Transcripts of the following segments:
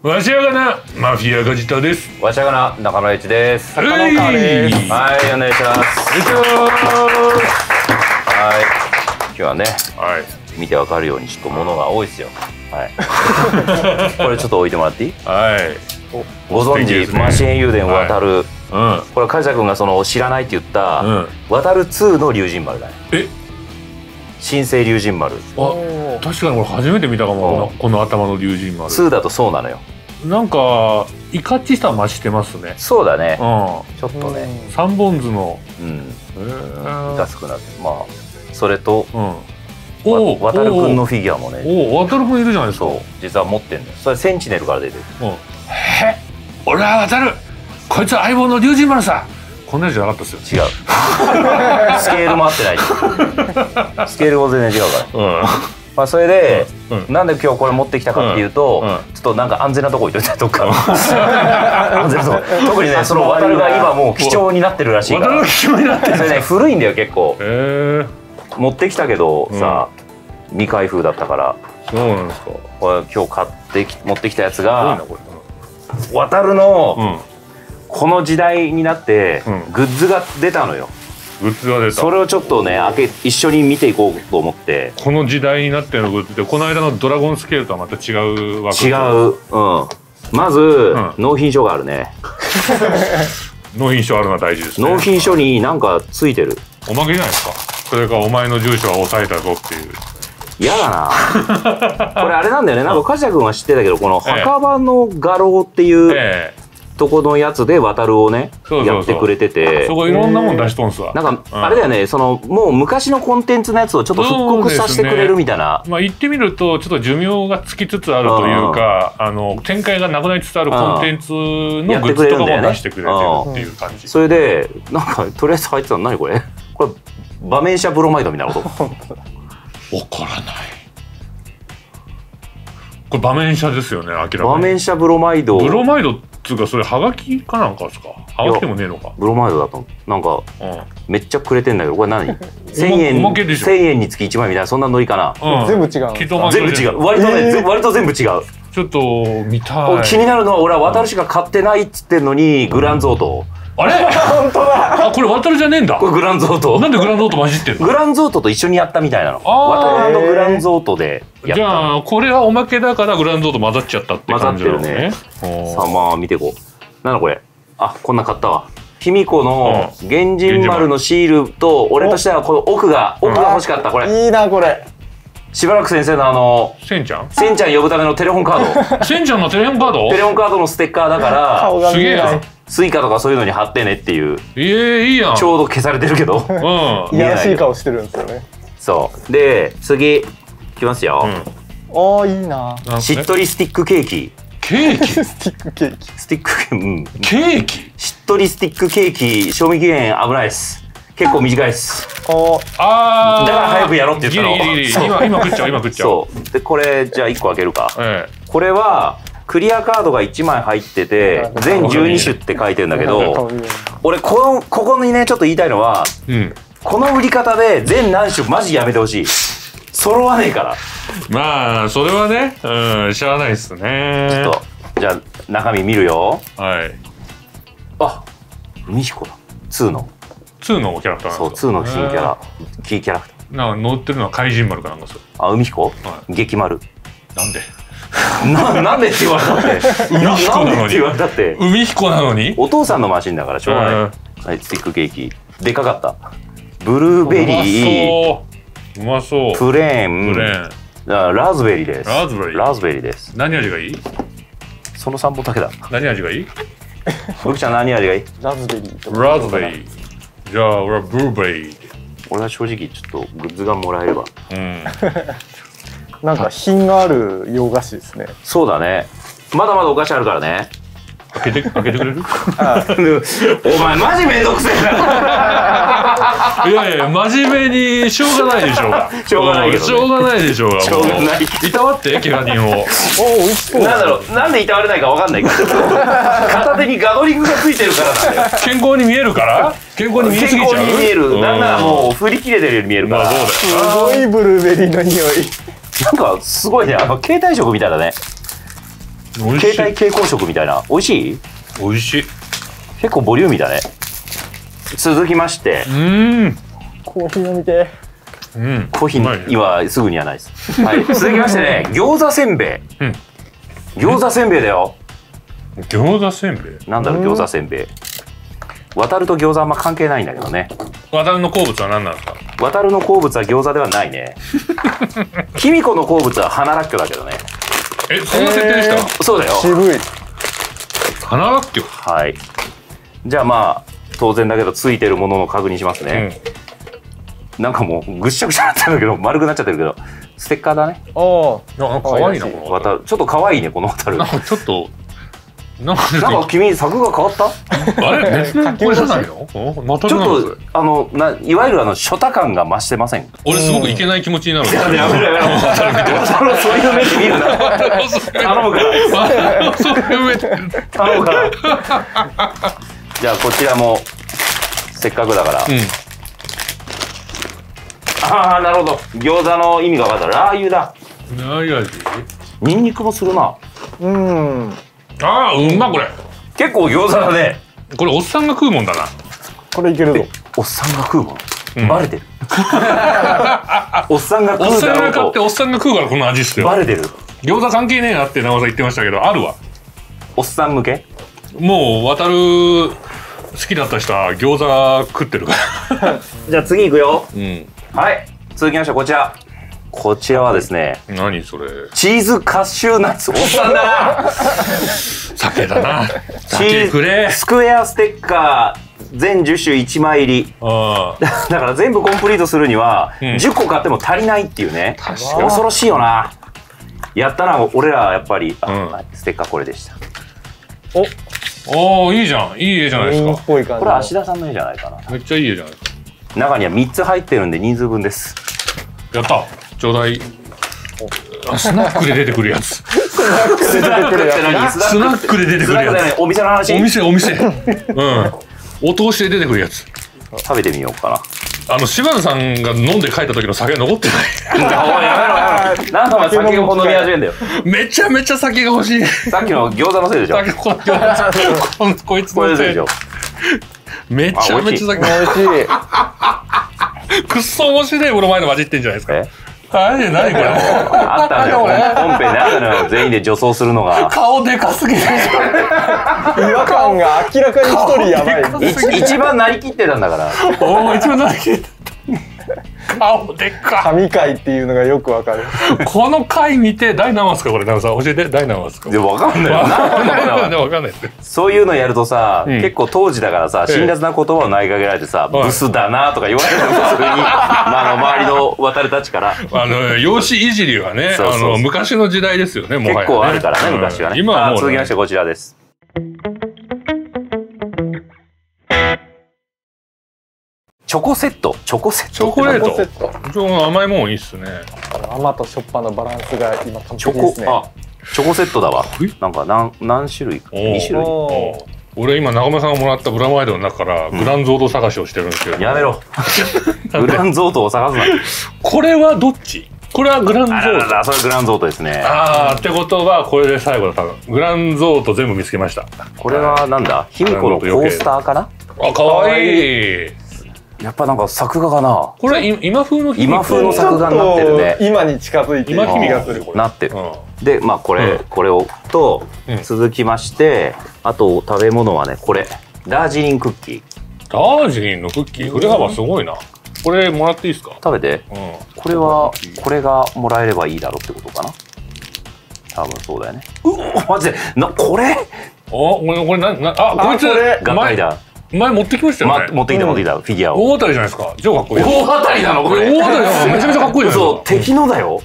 わしやがなマフィアガジタです。 わしゃがな中村一です。 はい、 はい、お願いします。はい、今日はね、 はい、 見てわかるようにちょっと物が多いですよ。はい。これちょっと置いてもらっていい？ はい。 ご存知、ね、マシン油田渡る。 はい、 これ梶田君がその知らないって言った、渡る2の龍神丸だね。新生龍神丸。 あ、確かに俺初めて見たかも、この頭の龍神丸。 2だとそうなのよ。 なんかイカチさ増してますね。 そうだね。ちょっとね。 三本図の。 イカ少なく、まあそれと。渡るくんのフィギュアもね。 渡るくんいるじゃないですか。 実は持ってんのよ。それセンチネルから出てる。 俺は渡る。こいつは相棒の龍神丸さ。こんなやつじゃなかったですよ。 違う。スケールも合ってない。スケールも全然違うから。まあそれでなんで今日これ持ってきたかっていうと、ちょっとなんか安全なとこ置いといたとか。安全なとこ。特にね、その渡るが今もう貴重になこれね古いんだよ結構。持ってきたけどさ、未開封だったから。 そうなんですか。 これ今日買って持ってきたやつが渡るのこの時代になってグッズが出たのよ。 グッズが出た。 それをちょっとね一緒に見ていこうと思って。 この時代になってのグッズってこの間のドラゴンスケールとはまた違うわけ。 違う。まず納品書があるね。 納品書あるのは大事ですね。 納品書になんかついてる。 おまけじゃないですか。それからお前の住所は抑えたぞっていう。 嫌だな。これあれなんだよね。なんか梶谷君は知ってたけど、この墓場の画廊っていうとこのやつで渡るをねやってくれてて、 そこいろんなもん出しとんすわ。 なんかあれだよね、そのもう昔のコンテンツのやつをちょっと復刻させてくれるみたいな。 まあ言ってみるとちょっと寿命が尽きつつあるというか、展開がなくなりつつあるコンテンツのグッズとかも出してくれてるっていう感じ。 それでなんかとりあえず入ってたの何これ？これ場面車ブロマイドみたいなこと？ わからない。これ場面車ですよね、明らかに。 場面車ブロマイド。 ブロマイドっていうかそれはがきかなんかですか？はがきでもねえのか。 ブロマイドだとなんかめっちゃくれてんだけど、これ何？1000円につき1枚みたいな、そんなノリかな。 全部違う。 全部違う。割と全部違う。 ちょっと見たい。 気になるのは俺は渡るしか買ってないっつってんのにグランゾート。 あれ？本当だ。あ、これ渡るじゃねえんだ。 これグランゾート。 なんでグランゾート混じってるの？ グランゾートと一緒にやったみたいなの。渡る&グランゾートでやった。 じゃあこれはおまけだからグランゾート混ざっちゃったって感じなのね。 さあまあ見てこう。なんだこれ。あ、こんな買ったわ。卑弥呼の源神丸のシールと、俺としてはこの奥が欲しかった。これいいなこれ。 しばらく先生のせんちゃん呼ぶためのテレホンカード。 せんちゃんのテレホンカード？ テレホンカードのステッカーだからすげえやん。 スイカとかそういうのに貼ってねっていう。 いいやん。 ちょうど消されてるけど。 いやらしい顔してるんですよね。 そうで次いきますよ。 ああいいな。 しっとりスティックケーキ。 ケーキ？ スティックケーキ。 スティックケーキ？ しっとりスティックケーキ、賞味期限危ないです。結構短いです。 ああ。 だから早くやろうって言ったの。 今食っちゃう。 そうでこれじゃあ1個開けるか。これはクリアカードが1枚入ってて全12種って書いてるんだけど、俺ここにねちょっと言いたいのは、この売り方で全何種マジやめてほしい。揃わねえから。 まあそれはね、しゃあないっすね。 ちょっとじゃあ中身見るよ。 はい。 あ、海彦だ。2のキャラクターなんですか？ そう、2の新キャラ、キーキャラクター。 なんか乗ってるのは怪人丸かなんかですよ。 あ、海彦？激丸。 なんで？ なんでって言われたって。 海彦なのに。海彦なのに？ お父さんのマシンだからしょうがない。はい、スティックケーキ。でかかった。ブルーベリー。 うまそう。 プレーン。ラズベリーです。ラズベリーです。 何味がいい？ その3本だけだ。 何味がいい？ 僕ちゃん何味がいい？ ラズベリー。 ラズベリー。じゃあ俺はブルーベリー。 俺は正直ちょっとグッズがもらえれば。 なんか品がある洋菓子ですね。 そうだね。まだまだお菓子あるからね。 開けてくれる？お前マジめんどくせえな。 いや真面目にしょうがないでしょうが。 しょうがないけどね。 しょうがないでしょうが。 しょうがない。 いたわって怪我人を。 お、美味しそう。 なんだろう、なんでいたわれないかわかんないから。片手にガドリングがついてるからなんだよ。 健康に見えるから？健康に見えすぎちゃう？ 健康に見える。なんならもう振り切れてるように見えるから。 そうだよ。 すごいブルーベリーの匂い。 なんかすごいね、携帯食みたいだね。 携帯蛍光色みたいな。美味しい？ 美味しい。 結構ボリューミーだね。続きまして、 コーヒー飲みて。 コーヒー今すぐにはないです。はい。続きましてね、餃子せんべい。餃子せんべいだよ。 餃子せんべい。 なんだろう、餃子せんべい。渡ると餃子あんま関係ないんだけどね。 渡るの好物は何なんですか？ 渡るの好物は餃子ではないね。きみこの好物は花らっきょだけどね。 そんな設定でした？ そうだよ。 渋い。 花らっきょ。 はい。じゃあまあ当然だけどついてるものの確認しますね。なんかもうぐっしゃぐしゃになってるんだけど、丸くなっちゃってるけど、ステッカーだね。 可愛いなこの渡る。ちょっと可愛いねこの渡る。 なんかちょっとなんか君作が変わった？ あれ別のこれじゃないの？ちょっといわゆる初太感が増してません？ 俺すごくいけない気持ちになる。 やめろ。そういう目で見るな。頼むから。 そういう目で頼むから。じゃあこちらもせっかくだから。ああなるほど。餃子の意味が分かった。ラー油だ。 ラー油味？ ニンニクもするな。 ああうまこれ。 結構餃子だね。 これおっさんが食うもんだな。 これいけるぞ。 おっさんが食うもん。バレてる。おっさんが食うだろうと。 おっさんが買っておっさんが食うからこの味っすよ。 バレてる。 餃子関係ねえなって長尾さん言ってましたけど、あるわ。 おっさん向け？ もう渡る好きだった人は餃子食ってるから。 じゃあ次行くよ。はい。続きましてこちら。こちらはですね。 何それ？ チーズカシューナッツ。おっさんだな。 酒だな。酒くれ。 スクエアステッカー全10種1枚入り。だから全部コンプリートするには10個買っても足りないっていうね。恐ろしいよな。やったな俺らやっぱり。ステッカーこれでした。 おいいじゃん。いい絵じゃないですか。 これ芦田さんの絵じゃないかな。 めっちゃいい絵じゃないですか。 中には3つ入ってるんで人数分です。 やった。ちょうだい。スナックで出てくるやつ。 スナックで出てくるやつ。 スナックで出てくるやつ。 お店の話。 お店。お通しで出てくるやつ。 食べてみようかな。 柴田さんが飲んで帰った時の酒残ってない。 おいやめろ。なんかお前酒を飲み始めんだよ。 めちゃめちゃ酒が欲しい。 さっきの餃子のせいでしょ。 こいつのせい。めちゃめちゃ酒美味しい。 くっそ面白いブロマイド混じってんじゃないですか。何これ。 あったのよ。本編であったのよ。全員で女装するのが。 顔でかすぎる。違和感が明らかに一人やばい。 一番なりきってたんだから。 一番なりきってた。顔でか。 神回っていうのがよくわかる。 この回見て第何話ですかこれ。長さん教えて。第何話ですか。 わかんない。 わかんない。 そういうのやるとさ、結構当時だからさ、辛辣な言葉を投げかけられてさ、ブスだなとか言われるの普通に、周りの渡るたちから。 容姿いじりはね、昔の時代ですよね。もはや結構あるからね、昔はね。 今はもう。 続きましてこちらです。チョコセット。チョコレート。甘いもんいいっすね。 甘としょっぱのバランスが今完璧ですね。 チョコセットだわ。なんか何種類？2種類。 俺今中村さんがもらったブラマイドの中からグランゾード探しをしてるんですけど。 やめろ。グランゾードを探すな。 これはどっち？これはグランゾート。 それグランゾートですね。 ってことはこれで最後だ多分。グランゾート全部見つけました。 これはなんだ？卑弥呼のコースターかな？ かわいい。 やっぱなんか作画かな。 これ今風の作画になってるね。 今に近づいてる気がする。 なってる。でまあこれをと続きましてあと食べ物はねこれダージリンクッキー。 ダージリンのクッキー振れ幅すごいな。これもらっていいですか？ 食べて。これがもらえればいいだろうってことかな。多分そうだよね。マジでこれ？ これ何？こいつガタイだ。 前持ってきましたよね。 持ってきたフィギュアを。 大当たりじゃないですか。超かっこいい。 大当たりなのこれ。 大当たりなの。めちゃめちゃかっこいい。 そう敵のだよ。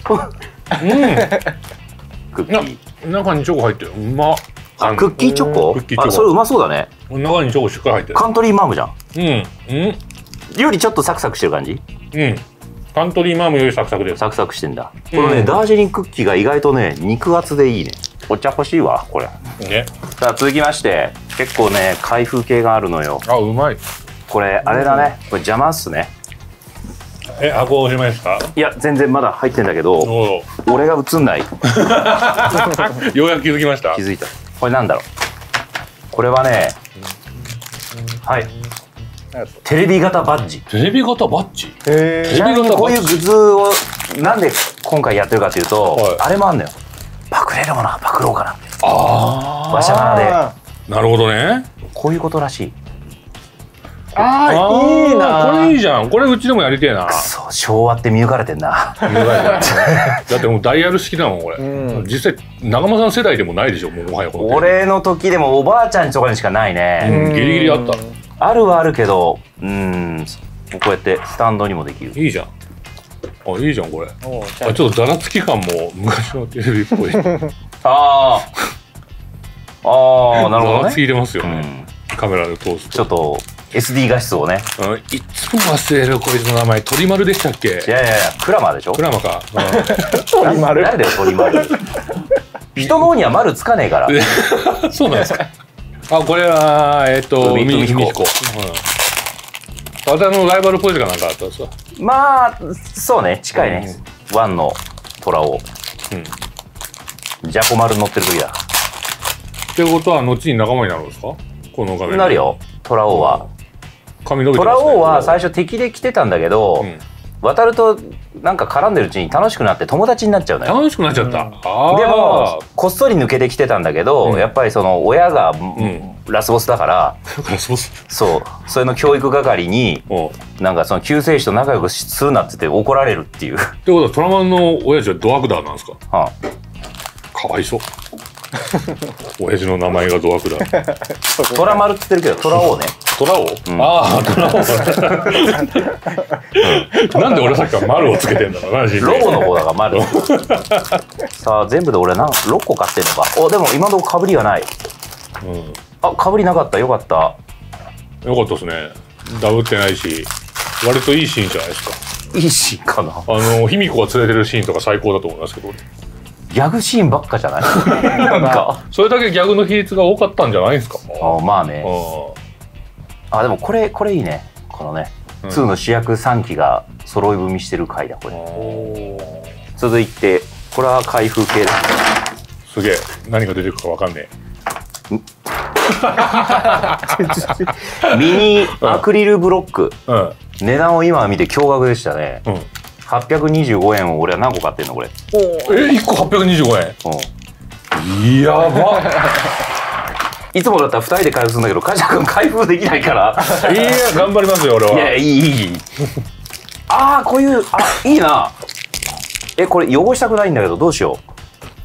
クッキー。中にチョコ入ってる。うま。 クッキーチョコ？それうまそうだね。 中にチョコしっかり入ってる。 カントリーマームじゃん。よりちょっとサクサクしてる感じ？ カントリーマームよりサクサクで。 サクサクしてんだ。このねダージリンクッキーが意外とね肉厚でいいね。お茶欲しいわこれ。さあ続きまして結構ね開封系があるのよ。 うまい。 これあれだね。これ邪魔っすね。 箱おしまいですか？ いや全然まだ入ってんだけど、俺が映んない。 ようやく気づきました。 気づいた。これなんだろう。これはね、はい。テレビ型バッジ。 テレビ型バッジ。 ちなみにこういうグッズをなんで今回やってるかというと、あれもあんのよ。パクれるものはパクろうかな。ああ。わしゃがなで。 なるほどね。こういうことらしい。 ああ、いいな。 これいいじゃん。これうちでもやりてえな。 そう、昭和って見抜かれてんな。 だってもうダイヤル式だもんこれ。実際長間さん世代でもないでしょ。もうもはやこの。 俺の時でもおばあちゃんとかにしかないね。 ギリギリあった。 あるはあるけど、こうやってスタンドにもできる。 いいじゃん。あ、いいじゃんこれ。ちょっとざらつき感も昔のテレビっぽい。 ああ、なるほどね。 ざらついてますよね。カメラで通すと。 ちょっと SD 画質をね。 いつも忘れるこいつの名前。鳥丸でしたっけ？いやいやいや、クラマでしょ。 クラマか。 鳥丸。誰だよ鳥丸。人の方には丸つかねえから。 そうなんですか。あ、これは海彦。私のライバルポイズかなんかあったんですか。 まあそうね、近いね。ワンの虎をジャコ丸乗ってる時だ。 ってことは後に仲間になるんですか？この画面なるよ。虎王は髪伸びてますね。 虎王は最初敵で来てたんだけど、渡るとなんか絡んでるうちに楽しくなって友達になっちゃうのよ。 楽しくなっちゃった。でもこっそり抜けてきてたんだけど、やっぱりその親がラスボスだから、 ラスボス、 そう、それの教育係になんかその救世主と仲良くするなって言って怒られるっていう。ってことはトラマンの親父はドアクダーなんですか？はあ、かわいそう。親父の名前がドアクダー。 トラ丸って言ってるけどトラ王ね。 トラ王？ああ、トラ王。なんで俺さっきから丸をつけてんだろうな。 ロボの方だから丸。さあ全部で俺6個買ってんのか。お、でも今のとこかぶりはない。あ、かぶりなかった。よかった。 よかったですね。ダブってないし、割といいシーンじゃないですか。 いいシーンかな。 卑弥呼が連れてるシーンとか最高だと思いますけど。 ギャグシーンばっかじゃない。なんかそれだけギャグの比率が多かったんじゃないですか。 まあね。あ、でもこれいいね。このね、2の主役3機が揃い踏みしてる回だこれ。続いてこれは開封系だ。 すげえ、何が出てくるかわかんねえ。ミニアクリルブロック、値段を今見て驚愕でしたね。825円を俺は何個買ってんのこれ。 1個825円。やば。 いつもだったら2人で開封するんだけど、カジャ君開封できないから。 いや、頑張りますよ俺は。 いや、いい。ああ、こういう、いいな。これ汚したくないんだけどどうしよう。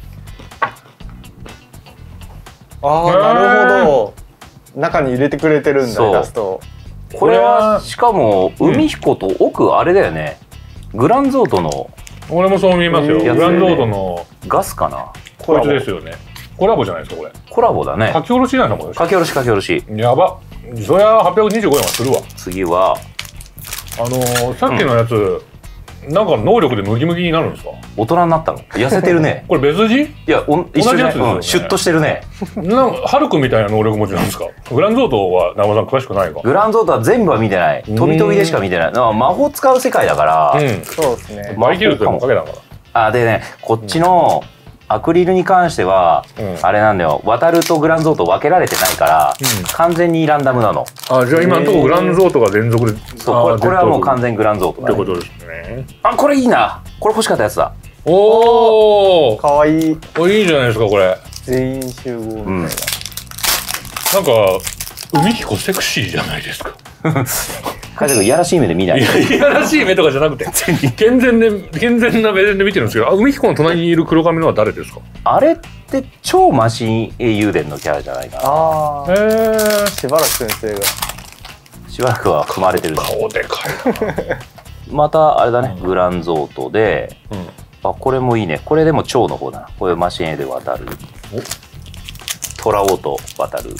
ああ、なるほど。中に入れてくれてるんだ、イラスト。 これはしかも海彦と奥あれだよね。グランゾートの。 俺もそう見えますよ。グランゾートのガスかな。 こいつですよね。コラボじゃないですかこれ。 コラボだね。 書き下ろしなんだもん。 書き下ろし書き下ろし。 やば。そりゃ825円はするわ。 次はさっきのやつ、なんか能力でムキムキになるんですか？ 大人になったの。痩せてるね。 これ別人？ いや、一緒じゃない。シュッとしてるね。 ハルくんみたいな能力持ちなんですか？グランゾートは長間さん詳しくないか？ グランゾートは全部は見てない。飛び飛びでしか見てない。魔法使う世界だから。 そうですね。 マイキルともかけだから。 でね、こっちのアクリルに関してはあれなんだよ。渡るとグランゾート分けられてないから完全にランダムなの。 じゃあ今のところグランゾートが連続で。 そう、これはもう完全グランゾートってことですね。 これいいな。これ欲しかったやつだ。 おお、 かわいい。 いいじゃないですかこれ。 全員集合みたいな。 なんか海彦セクシーじゃないですか。 カジャ君いやらしい目で見ない。 いやらしい目とかじゃなくて健全な目線で見てるんですけど、海彦の隣にいる黒髪のは誰ですか？あれって超マシン英雄伝のキャラじゃないかな。 へえ。しばらく先生が。 しばらくは組まれてる。 顔でかいな。 またあれだね、グランゾートで、これもいいね。これでも超の方だな。これマシン絵で渡る。トラオと渡る。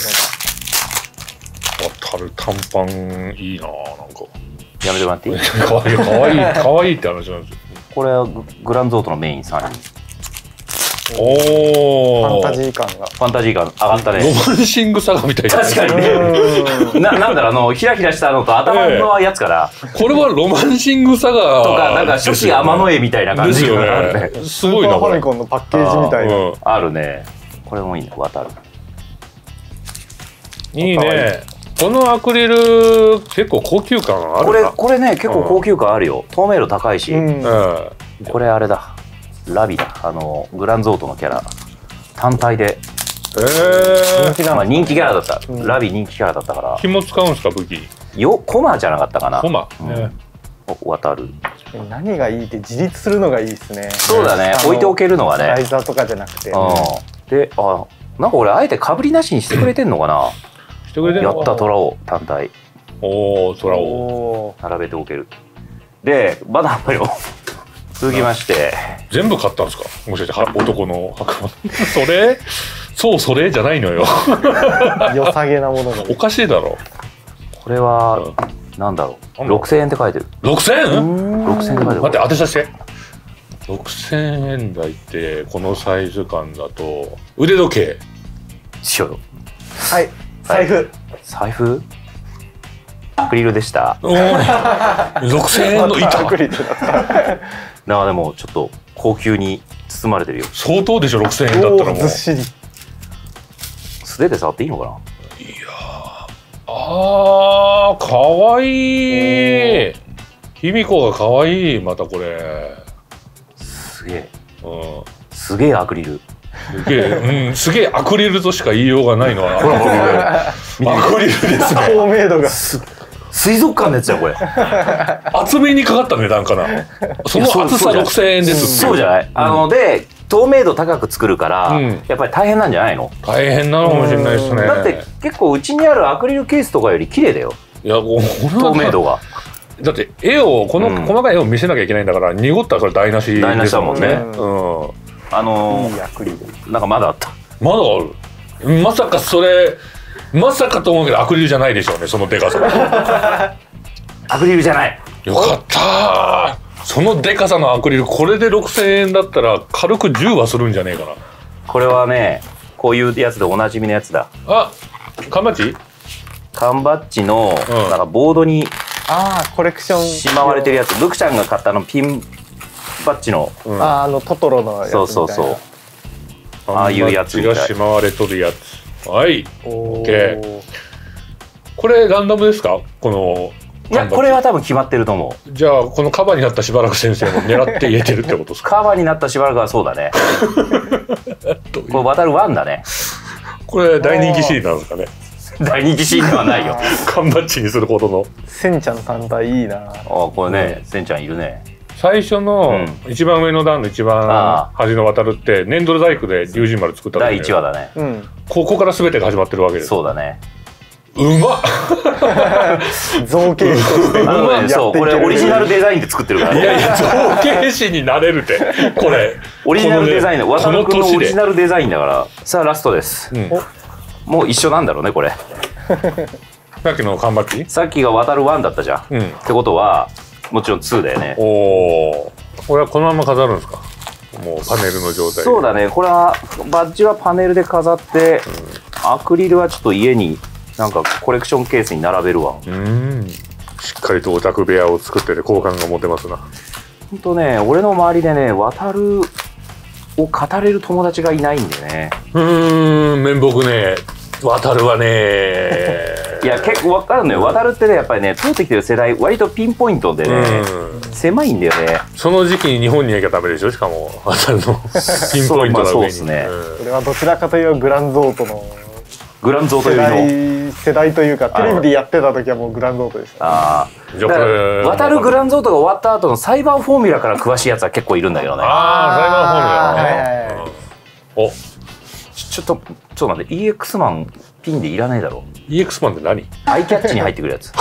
渡る短パンいいな。なんかやめてもらっていい？ かわいいって話なんですよ。 これはグランゾートのメイン3人。 おお。 ファンタジー感が。 ファンタジー感上がったね。 ロマンシングサガみたいな。 確かにね。なんだろう、ひらひらしたのと頭のやつから。 これはロマンシングサガとか、なんか初期天の絵みたいな感じがあるね。 すごいな。 ファミコンのパッケージみたいな。 あるね。これもいいね、渡る。 いいね。このアクリル結構高級感あるな。 これね結構高級感あるよ。透明度高いし。これあれだ。ラビだ。グランゾートのキャラ単体で。まあ人気キャラだった。ラビ人気キャラだったから。 紐使うんですか武器？ コマじゃなかったかな。 コマ。 渡る。 何がいいって自立するのがいいですね。 そうだね。置いておけるのがね。 ライザーとかじゃなくて。 で、なんか俺あえてかぶりなしにしてくれてんのかな。 してくれてんのかな。 やった虎を単体。 おお、虎を並べておける。で、まだあんまり続きまして。 全部買ったんですか。もしかして男の袴。それじゃないのよ。 良さげなものが。 おかしいだろ。 これはなんだろう。6000円って書いてる。 6000円 ？6000円って書いてる。 待って当てさせて。6000円台ってこのサイズ感だと腕時計しようよ。 はい、財布。 財布？アクリルでした。 6000円の板。 アクリルだった。 だからでもちょっと高級に包まれてるよ。 相当でしょ6000円だったらもう。 ずっしり。 素手で触っていいのかな。 いやー、かわいい。卑弥呼がかわいい。またこれ。 すげえ。すげえアクリル。 すげえアクリルとしか言いようがないのはアクリルですね。 透明度が水族館のやつじゃんこれ。 厚めにかかった値段かな。その厚さ6000円です。 そうじゃない。で透明度高く作るからやっぱり大変なんじゃないの。 大変なのかもしれないですね。 だって結構うちにあるアクリルケースとかより綺麗だよ。いや透明度が。 だってこの細かい絵を見せなきゃいけないんだから濁ったらそれ台無しですもんね。 いいアクリル。なんかまだあった。 まだある。まさかと思うけどアクリルじゃないでしょうね、そのでかさ。 アクリルじゃない。 よかったー。そのでかさのアクリル、これで6000円だったら軽く10はするんじゃねえかな。 これはね、こういうやつでおなじみのやつだ。 あ、缶バッジ？ 缶バッジのなんかボードにコレクションしまわれてるやつ。ルクちゃんが買ったピンバッジのトトロのやつみたいな。 そうああいうやつみたい。 がしまわれとるやつ。はい。OK。これランダムですか？この。 いや、これは多分決まってると思う。じゃあこのカバーになったしばらく先生も狙って入れてるってことですか？ カバーになったしばらくはそうだね。これ渡る1だね。 これ大人気シーンなんですかね？ 大人気シーンではないよ。 缶バッジにするほどの。 センちゃん単体いいな。 これね、センちゃんいるね。 最初の一番上の段の一番端の渡るって粘土細工で龍神丸作った第1話だね。 ここから全てが始まってるわけです。 そうだね。 うまっ。 造形師としてそうこれオリジナルデザインで作ってるからね。 いやいや造形師になれるってこれオリジナルデザインで渡るくんのオリジナルデザインだから。さあラストです。もう一緒なんだろうねこれ。 さっきの缶バッジ？ さっきが渡る1だったじゃん。ってことはもちろん2だよね。 おお。これはこのまま飾るんですか？もうパネルの状態。 そうだね。これはバッジはパネルで飾って、アクリルはちょっと家になんかコレクションケースに並べるわ。 しっかりとオタク部屋を作ってて好感が持てますな。 ほんとね、俺の周りでね、渡るを語れる友達がいないんでね。 面目ね。渡るはね。 いや結構分かるのよ。渡るってねやっぱりね通ってきてる世代割とピンポイントでね狭いんだよね。 その時期に日本に行けばダメでしょ。しかも渡るのピンポイントな上に。 そうですね。 これはどちらかというグランゾートのグランゾートの世代というかテレビでやってた時はもうグランゾートでした。 渡るグランゾートが終わった後のサイバーフォーミュラから詳しいやつは結構いるんだけどね。 サイバーフォーミュラ。お。 ちょっと待って EX マンピンでいらないだろ。 EX マンって何？ アイキャッチに入ってくるやつ。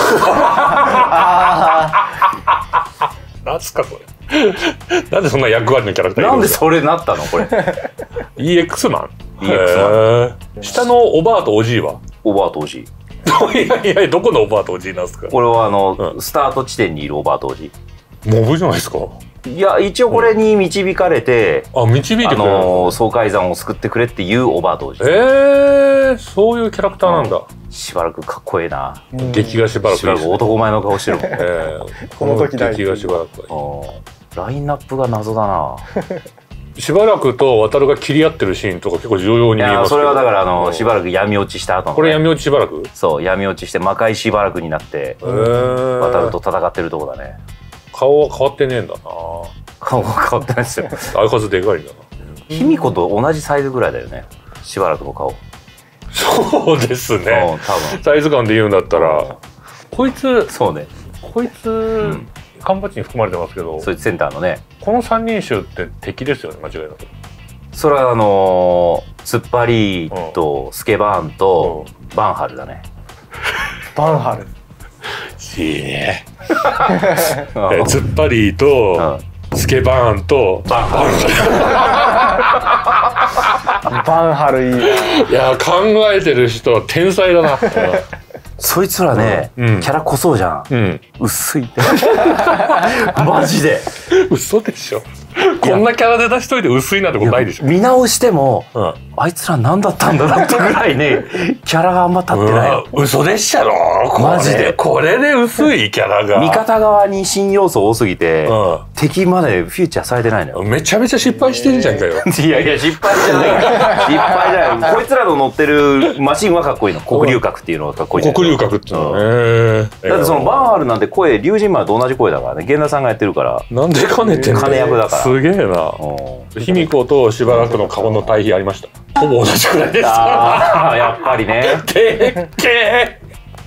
なんすかこれ。なんでそんな役割のキャラクターいるんですか？ なんでそれなったのこれ。 EX マン。 EX マン。 下のおばあとおじいは？ おばあとおじい。 いやどこのおばあとおじいなんですか？ これはスタート地点にいるおばあとおじい。 モブじゃないですか。 いや一応これに導かれて、 導いてくれる爽快山を救ってくれっていうおばあとおじさん。 そういうキャラクターなんだ。 しばらくかっこええな。 劇がしばらく男前の顔してるもん。 この時だけ劇がしばらくラインナップが謎だな。 しばらくと渡が切り合ってるシーンとか結構重要に見えます。 それはだからしばらく闇落ちした後の、 これ闇落ちしばらく。 そう闇落ちして魔界しばらくになって渡と戦ってるとこだね。 顔は変わってねえんだな。 顔が変わってないですよ。 相変わらずでかいんだな。 卑弥呼と同じサイズぐらいだよね、しばらくの顔。 そうですね。 多分サイズ感で言うんだったらこいつ、 そうね、 こいつ缶バッジに含まれてますけど、 そいつセンターのね。 この三人衆って敵ですよね、間違いなく。 それはツッパリーとスケバーンとバンハルだね。 バンハルいいね。ツッパリーとスケバーンとバンハル。バンハルいいな。 いや考えてる人は天才だな。 そいつらね、キャラ濃そうじゃん。薄い。マジで。 嘘でしょ。こんなキャラで出しといて薄いなんてことないでしょ。 見直しても、あいつら何だったんだろうってぐらいね、キャラがあんま立ってない。 嘘でっしゃろ。 マジで。 これで薄いキャラが。 味方側に新要素多すぎて、敵までフィーチャーされてないのよ。 めちゃめちゃ失敗してるじゃんかよ。 いやいや失敗じゃない。失敗じゃない。こいつらの乗ってるマシンはかっこいいの。黒龍閣っていうのがかっこいい。 黒龍閣っていうのね。 だってそのバンハルなんて声龍神丸と同じ声だからね。源田さんがやってるから。 なんで兼ねてんの。 金役だから。 すげえな。卑弥呼としばらくの顔の対比ありました。ほぼ同じくらいです。 ああやっぱりね。 でっけえ。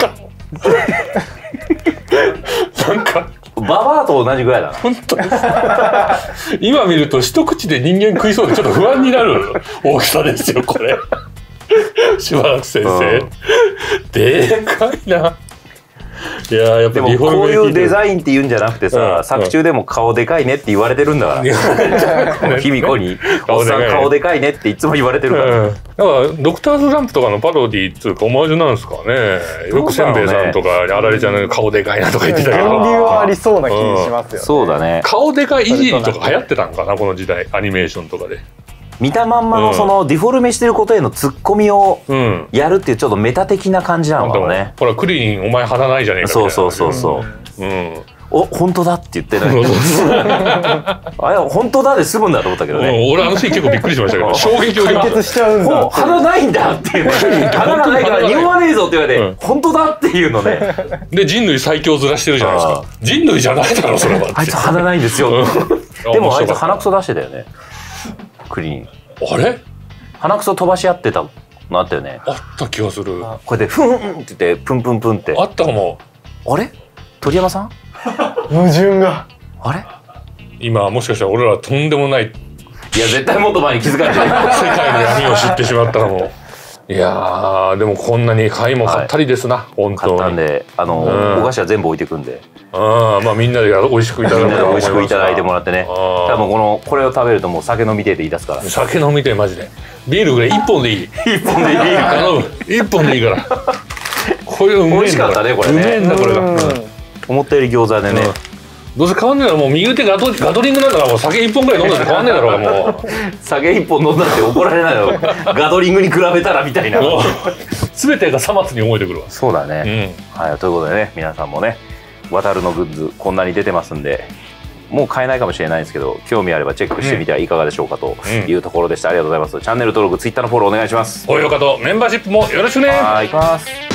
なんかババアと同じぐらいだな。 本当です。今見ると一口で人間食いそうでちょっと不安になる大きさですよこれ。しばらく先生。でかいな。いややっぱでもこういうデザインって言うんじゃなくてさ、作中でも顔でかいねって言われてるんだから卑弥呼に「おっさん顔でかいね」っていつも言われてるから。 だからドクターズランプとかのパロディーっていうかオマージュなんですかね。よくせんべいさんとかあられちゃんの顔でかいなとか言ってたけど、 源流はありそうな気しますよね。 そうだね。 顔でかいいじりとか流行ってたんかなこの時代、アニメーションとかで。 見たまんまのそのディフォルメしてることへのツッコミをやるっていうちょっとメタ的な感じなのかもね。 ほらクリリンお前鼻ないじゃねえかみたいな。 そうそうそうそう。お本当だって言ってない。あれ本当だで済むんだと思ったけどね。 俺あのシーン結構びっくりしましたけど、衝撃を受けました。 解決しちゃうんだ。 鼻ないんだっていうね。鼻がないから匂わねえぞって言われて本当だっていうのね。 で人類最強ずらしてるじゃないですか。人類じゃないだろそれは。 あいつ鼻ないんですよ。でもあいつ鼻くそ出してたよね。クリーン。 あれ？ 鼻くそ飛ばし合ってたのあったよね。 あった気がする。 これでフンって言ってプンプンプンって。 あったかも。 あれ？鳥山さん？ 矛盾が。 あれ？ 今もしかしたら俺らとんでもない。 いや絶対もっと前に気づかれてる。 世界の闇を知ってしまったかも。いやでもこんなに買いも買ったりですな、本当に。 買ったんでお菓子は全部置いてくんで。 まあみんなで美味しくいただいて美味しくいただいてもらってね。多分これを食べるともう酒飲みてって言い出すから。 酒飲みてマジで。ビールぐらい1本でいい。 1本でいい。 頼む。1本でいいから。これうめえんだ。 美味しかったねこれね。 うめえんだこれが。 思ったより餃子でね。 どうせ変わんねえだろ。もう右手ガトリングなんだからもう酒1本ぐらい飲んだって変わんねえだろうがもう。 酒1本飲んだって怒られないよ。ガトリングに比べたらみたいな。 全てがさまつに思えてくるわ。 そうだね。はいということでね皆さんもね渡るのグッズこんなに出てますんで。もう買えないかもしれないんですけど興味あればチェックしてみてはいかがでしょうかというところでした。ありがとうございます。チャンネル登録、ツイッターのフォローお願いします。 高評価とメンバーシップもよろしくね。 はい。